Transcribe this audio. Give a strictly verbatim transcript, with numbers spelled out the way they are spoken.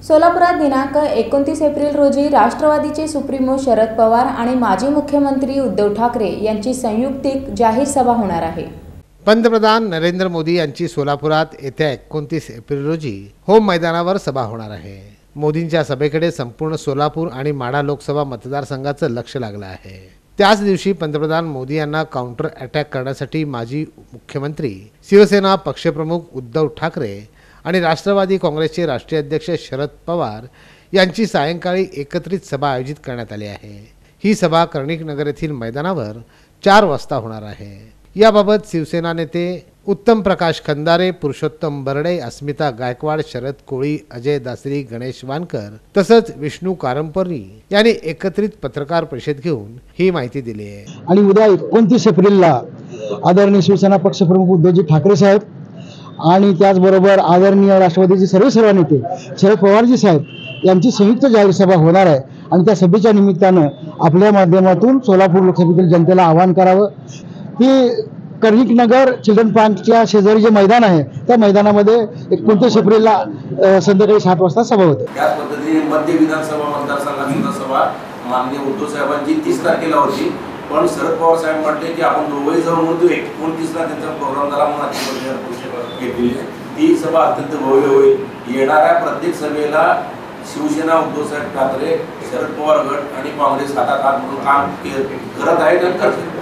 सोलापुरात दिनांक एकोणतीस एप्रिल रोजी राष्ट्रवादीचे सुप्रीमो शरद पवार आणि माजी मुख्यमंत्री उद्धव ठाकरे यांची संयुक्तिक जाहीर सभा होणार आहे। पंतप्रधान नरेंद्र मोदी यांची सोलापुरात येत्या एकोणतीस एप्रिल रोजी होम मैदानावर सभा होणार आहे। मोदींच्या सभेकडे संपूर्ण सोलापूर आणि माढा लोकसभा मतदारसंघाचं लक्ष लागलं आहे। त्याच दिवशी पंतप्रधान मोदी यांना काउंटर अटॅक करण्यासाठी माजी मुख्यमंत्री, शिवसेना पक्षप्रमुख उद्धव ठाकरे आणि राष्ट्रवादी काँग्रेसचे राष्ट्रीय अध्यक्ष शरद पवार यांची सायंकाळी एकत्रित सभा आयोजित करण्यात आली आहे। ही सभा कर्णिक नगर येथील मैदानावर चार वाजता होणार आहे। याबाबत शिवसेना नेते उत्तम प्रकाश खंदारे, पुरुषोत्तम बर्डे, अस्मिता गायकवाड, शरद कोळी, अजय दासरी, गणेश वानकर तसंच विष्णू कारंपरी यांनी एकत्रित पत्रकार परिषद घेऊन ही माहिती दिली आहे। आणि उद्या एकोणतीस एप्रिलला आदरणीय शिवसेना पक्षप्रमुख उद्धवजी ठाकरे साहेब आणि त्याचबरोबर आदरणीय राष्ट्रवादीचे सर्व सर्व नेते शरद पवारजी साहेब यांची संयुक्त जाहीर सभा होणार आहे। आणि त्या सभेच्या निमित्तानं आपल्या माध्यमातून सोलापूर लोकसभेतील जनतेला आवाहन करावं की कर्णिक नगर चिल्ड्रन पार्कच्या शेजारी जे मैदान आहे त्या मैदानामध्ये एकोणतीस एप्रिलला संध्याकाळी सात वाजता सभा होते। त्याच पद्धतीने मध्य विधानसभा मतदारसंघात सभा माननीय उद्धव साहेबांची तीस तारखेला होती, पण शरद पवार साहेब म्हटले की आपण दोघंही जाऊन म्हणतो एकोणतीसला त्यांचा प्रोग्राम झाला म्हणून घेतली। ती सभा अत्यंत भव्य होईल। येणाऱ्या प्रत्येक सभेला शिवसेना, उद्धव साहेब ठाकरे, शरद पवार गट आणि काँग्रेस हातात हात म्हणून काम करत आहेत आणि करतील।